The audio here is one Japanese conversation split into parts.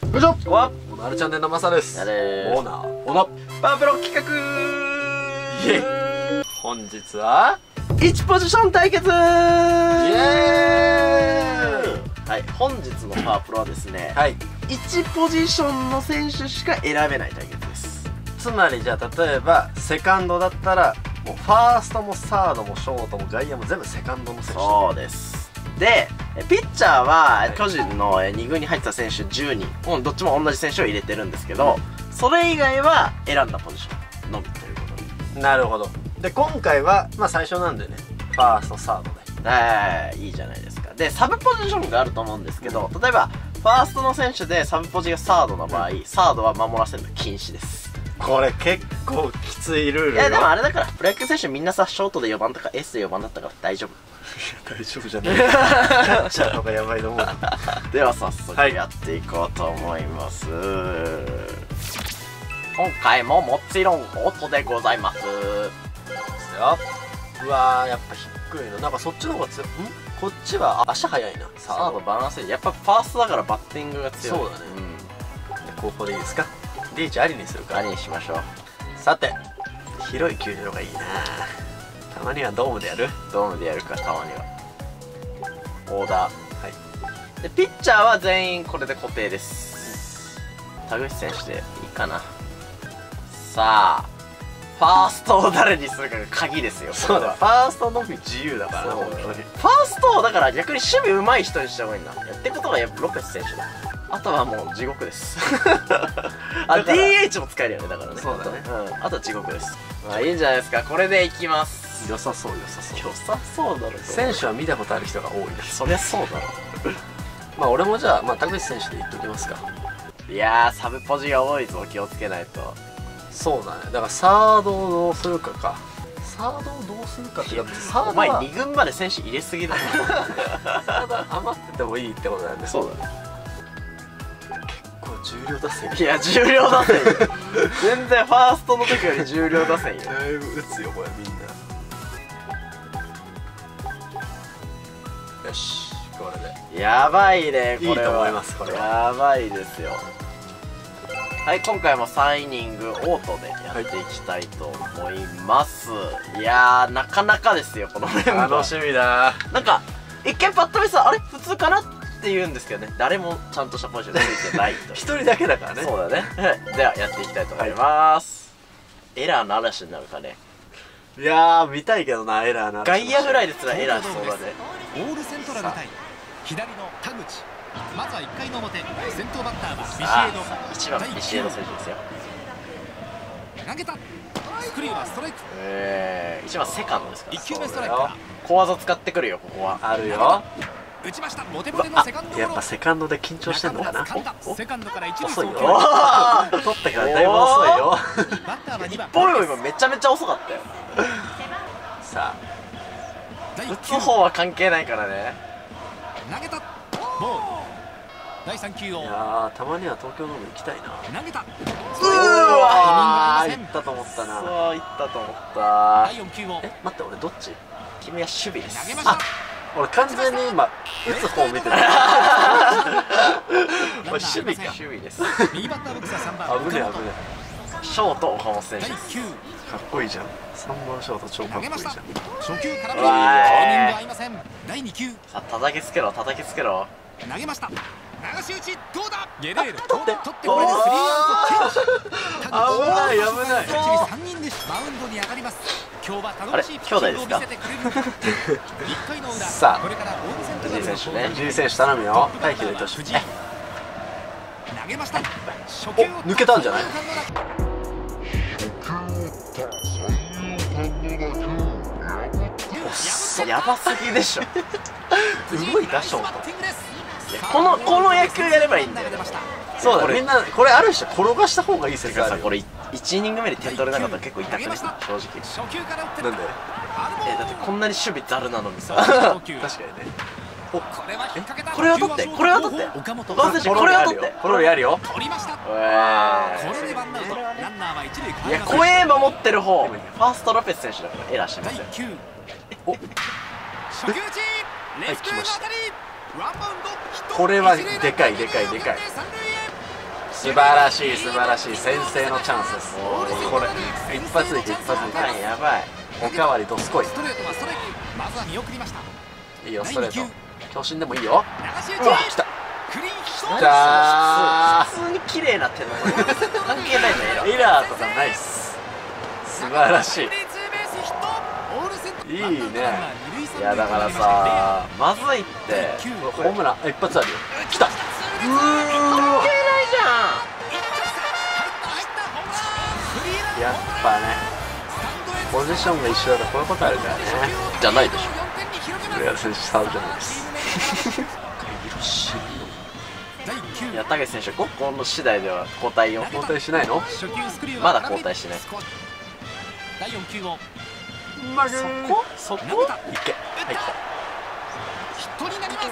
よいしょ。 わっ、 マルちゃんで生さです。 やれー。 オーナーオナパワープロ企画イエイ。本日は 1ポジション対決。イエーイ。 はい、本日のパワープロはですね、 はい。 1ポジションの選手しか選べない対決です。 つまりじゃあ例えばセカンドだったらもうファーストもサードもショートも外野も全部セカンドの選手。 そうです。でピッチャーは巨人の2軍に入ってた選手10人、どっちも同じ選手を入れてるんですけど、それ以外は選んだポジションのみということで。 なるほど。で今回はまあ最初なんでね、ファーストサードでいいじゃないですか。でサブポジションがあると思うんですけど、例えばファーストの選手でサブポジがサードの場合、サードは守らせるの禁止です。 これ結構きついルールよ。 いやでもあれだから、プロ野球選手みんなさ、ショートで4番とかエースで4番だったから大丈夫。 大丈夫じゃない。キャッチャーの方がやばいと思う。 では早速やっていこうと思います、今回ももちろん音でございます。 ですよ。うわー、やっぱ低いの。なんかそっちの方が強い。こっちは足速いな。 サードバランスいい。やっぱファーストだからバッティングが強い。 そうだね。後方でいいですか。リーチありにするか。 ありにしましょう。 さて、広い球場がいいな。たまにはドームでやる。 ドームでやるか、たまには。オーダー。 はい。 でピッチャーは全員これで固定です。田口選手でいいかな。さあファーストを誰にするかが鍵ですよ。 そうだ。ファーストのみ自由だからな。本当に。 ファーストをだから逆に守備上手い人にした方がいいんだ。やってことはやっぱロペス選手だ。あとはもう地獄です。あ、DH も使えるよね、だからね。 そうだね。 あとは地獄です。まあいいんじゃないですか。これでいきます。 良さそう良さそう。 良さそうだろ。 選手は見たことある人が多いです。 そりゃそうだろ。 まあ俺もじゃあ田口選手で言っときますか。 いやーサブポジが多いぞ、気をつけないと。 そうだね。だからサードをどうするかか。サードをどうするかってサードはお前2軍まで選手入れすぎだろ。 サード余っててもいいってことなんで。 そうだね。 重量打線。 いや重量打線よ。全然ファーストの時より重量打線よ。 だいぶ打つよこれみんな。よし、これでやばいね、これは。 いいと思います。これはやばいですよ。はい、今回も3イニングオートでやっていきたいと思います、いやーなかなかですよこのメンバー。 楽しみだ。 なんか一見パッと見さ、あれ普通かなって言うんですけどね、誰もちゃんとしたポジションついてないと。 一人だけだからね。 そうだね。ではやっていきたいと思います、エラーの嵐になるかね。 いやー見たいけどな、エラーな。 外野フライですらエラーしそうだね。 オールセントラル対左の田口。まずは1回の表、先頭バッターはビシエ 1番ビシエド選手ですよ。 ド。投げた。スクリューはストライク。 1番セカンドですから。 1球目ストライクから。 小技使ってくるよ、ここは。 あるよ。 打ちました。ボテボテのセカンドゴロ。 やっぱセカンドで緊張してんのかな。 セカンドから一塁遅いよ。 送球。 取ってからだいぶ遅いよ。 バッターは2番。 ボヨ今めちゃめちゃ遅かったよ。 さ打つ方は関係ないからね。 投げた。ボール。第3球あ、 をいやーたまには東京ドーム行きたいな。 投げた。 うわー、行ったと思ったな。 そういったと思った。 第4球を待って、俺どっち？ 君は守備です。 投げました。 俺完全に今打つ方見てた。守備か。 守備です。 右バッターボックスは3番。 危ねえ危ねショート岡本選手第です。 9球。 え。かっこいいじゃん。3番ショート超かっこいいじゃん。 初球からうわータイミング合いません。第2球。 さあ叩きつけろ叩きつけろ。 投げました。流し打ちどうだ。ゲレール取って取ってこれでスリーアウト。 危ない危ない。 一塁3人でマウンドに上がります。今日は頼もしいピッチングを見せてくれるのか。1回の裏。 さあこれからオールセントラル藤井選手ね。 藤井選手頼むよ。大輝で投手。 藤井投げました。初球を抜けたんじゃない？ やばすぎでしょ。 動いたショート。 この野球やればいいんだよ。 そうだ、みんなこれある人転がした方がいい説あるよ。 これ1イニング目で点取れなかったら結構痛くない？正直。 なんで？ だってこんなに守備ざるなのにさ。 確かにね。 これを取ってこれを取って岡本選手これを取ってこれをやるよ。 取りました。これでワンアウト。ランナーは一塁か。 いや怖え守ってる方。ファーストロペス選手だからエラーしてません。 初球打ちレフトへの当たり。ワンバウンド。 これはでかいでかいでかい。 素晴らしい素晴らしい、先制のチャンスです。これ一発でいけ一発でいけ。 やばい。 おかわりどすこい。 ストレートはストライク。まずは見送りました。 いいよストレート、強振でもいいよ。 流し打うわち。 来たクリーンヒット。 来たー。 普通に綺麗な点の関係ないんだよ。 エラーとかないっす。素晴らしい。いいね。 いやだからさ、まずいって。 ホームラン一発あるよ。来た。 関係ないじゃん。やっぱね、ポジションが一緒だとこういうことあるからね。 じゃないでしょ。 上田選手サードじゃないです。 いや、武選手、この次第では交代を。 交代しないの？ まだ交代しない。 第4球をそこいけ。入った。 ヒットになります。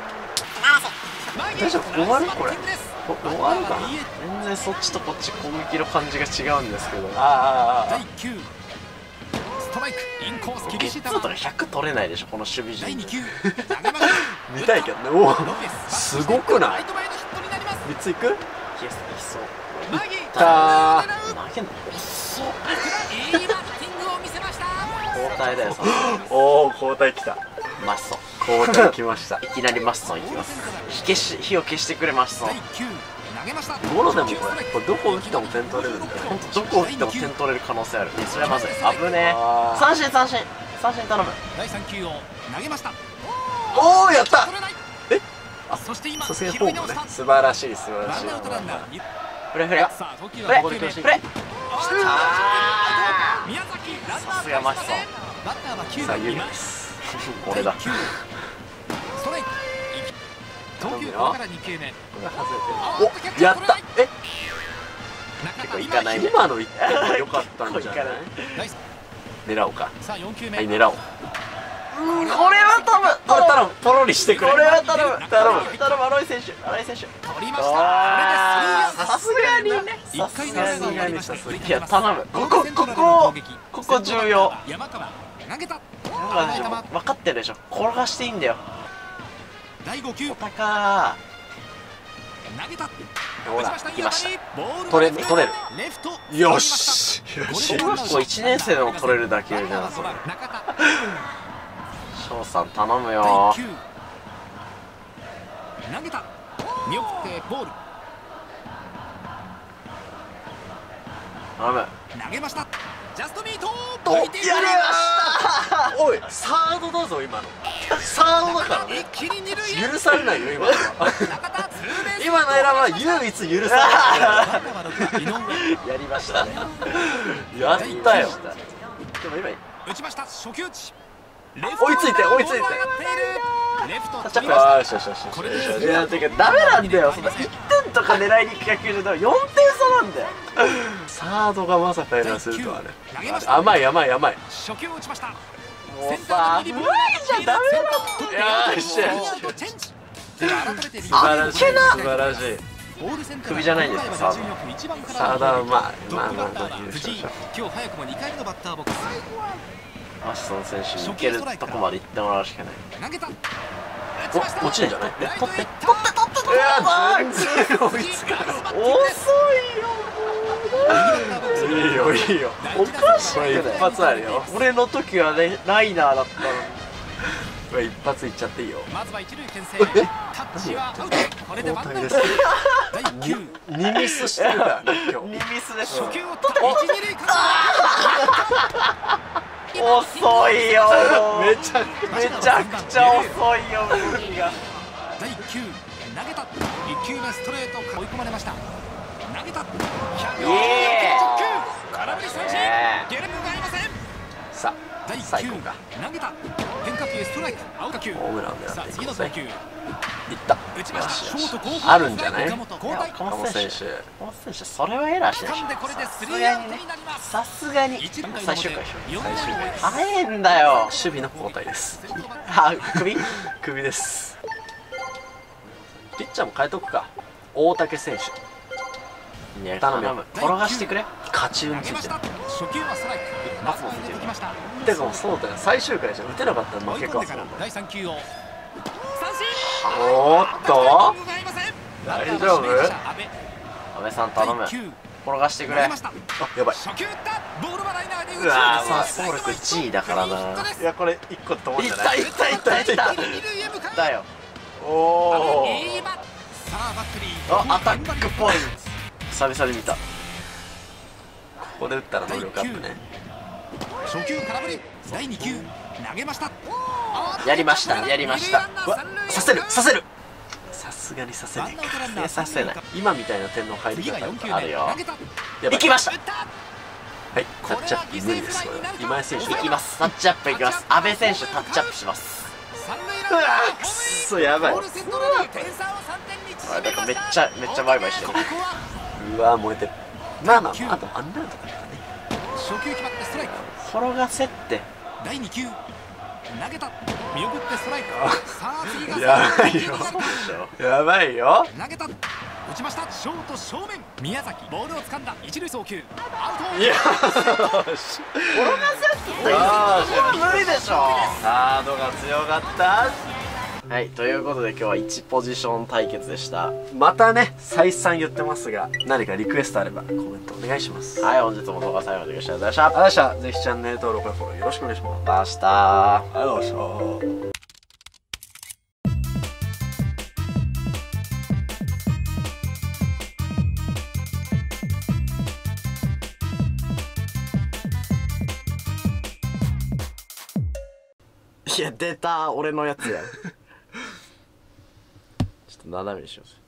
大丈夫？終わるこれ。終わるかな？ 全然そっちとこっち攻撃の感じが違うんですけど。 第9ストライクインコース厳しい球。 とか100取れないでしょこの守備陣。 第2球見たいけどね。おお、すごくない？3ついく？ いけそう。 いったー。 投げんの遅っ。 いいバッティングを見せました。 交代だよ。 おお、交代きた。 マッソ交代きました。 いきなりマッソンいきます。火を消してくれマッソン。 ゴロでもこれどこ打っても点取れるんだよ。 ほんとどこ打っても点取れる可能性ある。それはまずい。危ねえ。三振頼む。 第3球を投げました。 おお、やった。え、 そして今さすがにフォームね。素晴らしい素晴らしい。 フレフレさあ投球フレはフレフレ。 宮崎ランナーさすがマッソン。 バッターは9 さあ番ユミです。 俺だ。 ストライク投球これから2球目。 これ外れてる。お、やった。え、 結構いかないね。 今の1点良かったんじゃない？狙おうか。 さあ4球目。 はい、狙おう。 これは頼む、ポロリしてくれ。 これは頼む荒井選手。 取りました。 さすがにね。 1回の裏が終わりました。 いや頼む。ここ重要。 山川投げた。 分かってるでしょ。転がしていいんだよ。 第5球おたか投げた。 ほら、 来ました。 取れる。 レフトよし。 小学校1年生でも取れる打球じゃんそれ。翔さん頼むよ。 投げた。見送ってボール。 頼む。 投げました。ジャストミート。 やりました。おい、サードだぞ今の。サードだからね。許されないよ今のは。今のエラーは唯一許されない。 やりましたね。 やったよ。 でも今打ちました。初球打ち。 追いついて。 レフトタッチアップ。 あー、よし。 いやてかダメなんだよ。そんな1点とか狙いに行く野球じゃ4点差なんだよ。 サードがまさかエラーするとはね。甘い。 初球打ちました。 もうさ無理じゃダメだ。 よっしゃ。 素晴らしい。 首じゃないんですよサード。 サードはまあ藤井今日早くも2回目のバッターボックス。 マシソン選手に行けるとこまで行ってもらうしかない。 投げた。 お、落ちるんじゃない？ 取っていや、全然追いつかない。 遅いよ。 いいよ。 おかしい。 一発あるよ。 俺の時はねライナーだったのに。 一発いっちゃっていいよ。 まずは一塁牽制。タッチはアウト。これでワンアウト。第9。 2ミスしてるからね今日。 2ミスでしょ。 初球を取った1、2塁間。 遅いよ。 めちゃくちゃ遅いよ動きが。 第9投げた。1球目ストレート追い込まれました。投げた。140キロ空振り三振。ゲレンがありません。 さあ、 第最 9 後か。 投げた。変化球ストライクアウト球。 ホームラン狙さあっていこうぜ。 次の投球。 いった。 打ちました。ショート後あるんじゃない？ 岡本交代。 岡本選手手それはエラーしない。 掴んでこれでスリーアウトになります。 さすがに最終回 4回早いんだよ。 守備の交代です。 あ、 首です。ピッチャーも変えとくか。大竹選手頼む。 転がしてくれ。 勝ち運ついてる。 初球はストライク。 松もついてる。 てかもうそうだよ、最終回じゃ打てなかったら負けか。 第3球を三振。 おーっと大丈夫？ 部さん頼む。転がしてくれ。 あやばい。 初球打ったボールはライナーで打ちうわー、 ままあ走力1位だからな。 いやこれ1個と思うんいじゃない。 ったいったいったいった二塁へ向かうだよ。 おおいいバッさあバッテリーあ、アタックポイント。久々に見た。 ここで打ったら能力アップね。 初球空振り第2球投げました。 やりましたやりました。 うわさせるさせる。さすがにさせないか。 させない。 今みたいな点の入り次が4球方あるから。 あるよ目投げたやばい。 行きました。 はいタッチアップ無理ですこれは。今井選手行きます。タッチアップ行きます。阿部選手タッチアップします。 三塁うわランナーくっそやばい。 ボールセットラリー点差を3点に縮あ、なんかめました。 めっちゃバイバイしてるこ。こはうわ燃えてる。まあまあまああとアンダーとかだからね。 初球決まってストライク転がせって第2球投げた見送ってストライクさあ次がやばいよ投やばいよ。 げた打ちましたショート正面宮崎ボールを掴んだ一塁送球アウトいや転がせって無理でしょ。 サードが強かった。 はい、ということで今日は1ポジション対決でした。 またね再三言ってますが何かリクエストあればコメントお願いします。 はい、本日も動画最後までご視聴ありがとうございました。 ありがとうございました。ぜひチャンネル登録やフォローよろしくお願いします。 また明日。 ありがとうございました。 いや、出た、俺のやつや。ちょっと斜めにしようぜ。